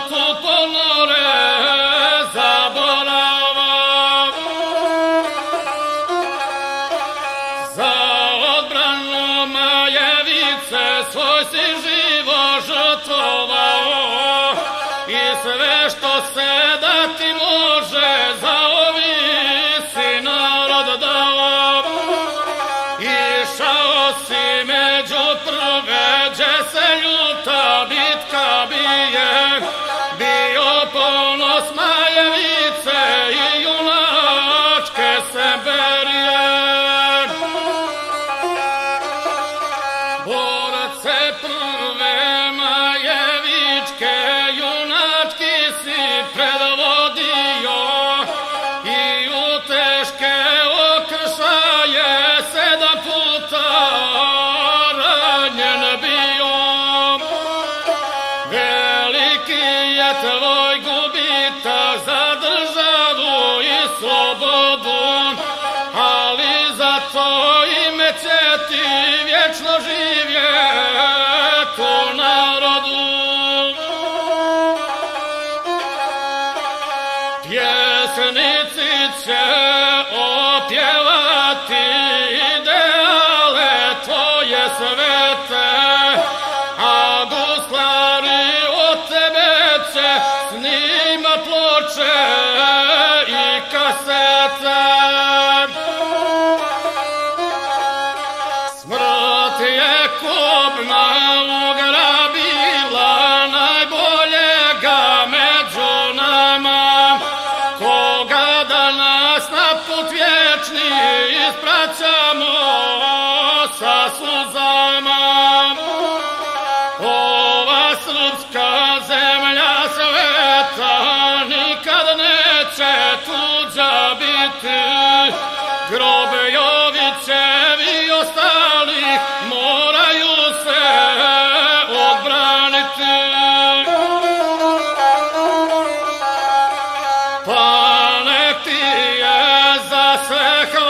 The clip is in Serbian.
tu ponore zaboravam. Za odbranu Majevice svoj si život žrtvovao i sve što se dati može za ovi si narod dao. Išao si među prve, gdje se ljuta bitka bije, bio ponos Majevice i junačke Semberije. Borce prve Majevičke, junački si predvodio i u teške okršaje 7 puta ranjen bio. Veliki je tvoj gubitak za državu i slobodu, ali za to ime će ti vječno živjeti u narodu. Pjesnici će opjevati ideale tvoje svete, a guslari od tebe će snima ploče i kasete. Smrt je kobna ugrabila najboljega među nama, koga danas na put vječni ispraćamo sa suzama. Ova srpska zemlja sveta nikad neće tuđa biti, grob Jovićevi ostali moraju se odbraniti. Pa nek ti je za sve